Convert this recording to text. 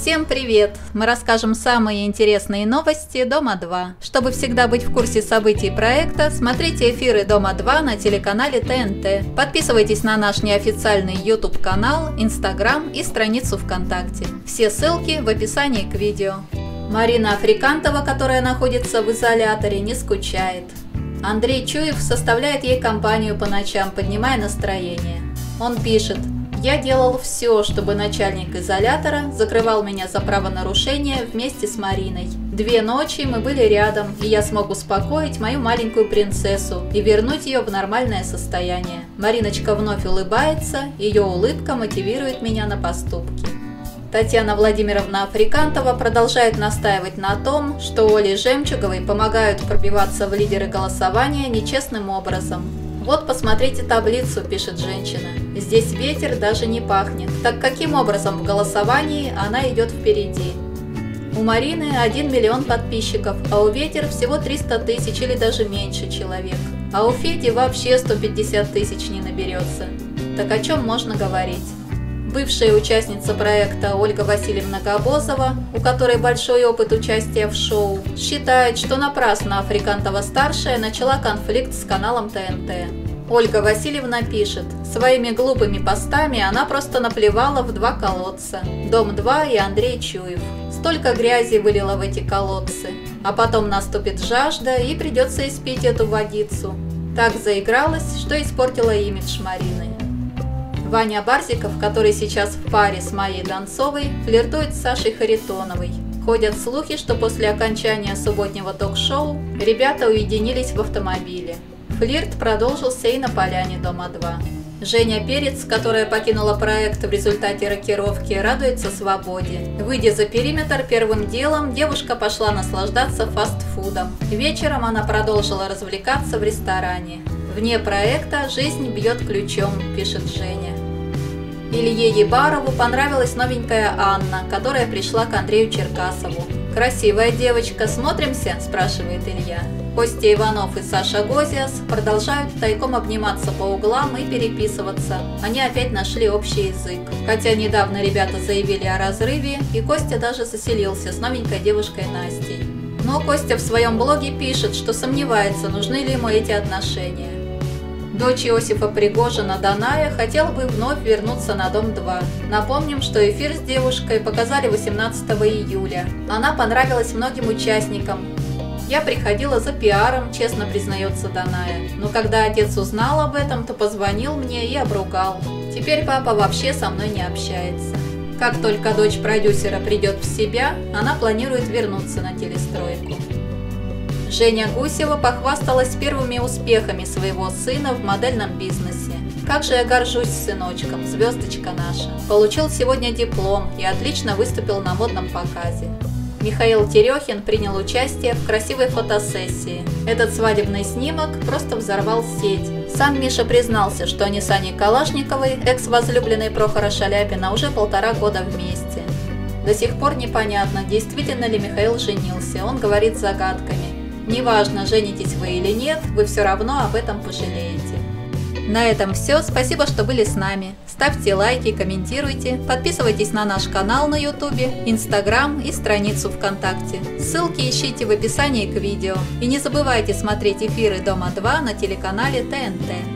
Всем привет! Мы расскажем самые интересные новости Дома-2. Чтобы всегда быть в курсе событий проекта, смотрите эфиры Дома-2 на телеканале ТНТ. Подписывайтесь на наш неофициальный YouTube-канал, Instagram и страницу ВКонтакте. Все ссылки в описании к видео. Марина Африкантова, которая находится в изоляторе, не скучает. Андрей Чуев составляет ей компанию по ночам, поднимая настроение. Он пишет: «Я делал все, чтобы начальник изолятора закрывал меня за правонарушение вместе с Мариной. 2 ночи мы были рядом, и я смог успокоить мою маленькую принцессу и вернуть ее в нормальное состояние». Мариночка вновь улыбается, ее улыбка мотивирует меня на поступки. Татьяна Владимировна Африкантова продолжает настаивать на том, что Оле Жемчуговой помогают пробиваться в лидеры голосования нечестным образом. «Вот посмотрите таблицу», – пишет женщина. «Здесь ветер даже не пахнет. Так каким образом в голосовании она идет впереди?» У Марины 1 миллион подписчиков, а у Ветер всего 300 тысяч или даже меньше человек. А у Феди вообще 150 тысяч не наберется. Так о чем можно говорить? Бывшая участница проекта Ольга Васильевна Габозова, у которой большой опыт участия в шоу, считает, что напрасно Африкантова-старшая начала конфликт с каналом ТНТ. Ольга Васильевна пишет: «Своими глупыми постами она просто наплевала в 2 колодца – Дом-2 и Андрей Чуев. Столько грязи вылила в эти колодцы. А потом наступит жажда и придется испить эту водицу. Так заигралась, что испортила имидж Марины». Ваня Барзиков, который сейчас в паре с Майей Донцовой, флиртует с Сашей Харитоновой. Ходят слухи, что после окончания субботнего ток-шоу ребята уединились в автомобиле. Флирт продолжился и на поляне Дома-2. Женя Перец, которая покинула проект в результате рокировки, радуется свободе. Выйдя за периметр, первым делом девушка пошла наслаждаться фастфудом. Вечером она продолжила развлекаться в ресторане. «Вне проекта жизнь бьет ключом», – пишет Женя. Илье Ебарову понравилась новенькая Анна, которая пришла к Андрею Черкасову. «Красивая девочка, смотримся?» – спрашивает Илья. Костя Иванов и Саша Гозиас продолжают тайком обниматься по углам и переписываться. Они опять нашли общий язык. Хотя недавно ребята заявили о разрыве, и Костя даже заселился с новенькой девушкой Настей. Но Костя в своем блоге пишет, что сомневается, нужны ли ему эти отношения. Дочь Иосифа Пригожина Даная хотела бы вновь вернуться на Дом-2. Напомним, что эфир с девушкой показали 18 июля. Она понравилась многим участникам. «Я приходила за пиаром», честно признается Даная. «Но когда отец узнал об этом, то позвонил мне и обругал. Теперь папа вообще со мной не общается». Как только дочь продюсера придет в себя, она планирует вернуться на телестройку. Женя Гусева похвасталась первыми успехами своего сына в модельном бизнесе. «Как же я горжусь сыночком, звездочка наша. Получил сегодня диплом и отлично выступил на модном показе». Михаил Терехин принял участие в красивой фотосессии. Этот свадебный снимок просто взорвал сеть. Сам Миша признался, что они с Аней Калашниковой, экс-возлюбленной Прохора Шаляпина, уже 1,5 года вместе. До сих пор непонятно, действительно ли Михаил женился, он говорит загадками. Неважно, женитесь вы или нет, вы все равно об этом пожалеете. На этом все, спасибо, что были с нами. Ставьте лайки, комментируйте, подписывайтесь на наш канал на YouTube, Instagram и страницу ВКонтакте. Ссылки ищите в описании к видео. И не забывайте смотреть эфиры Дома-2 на телеканале ТНТ.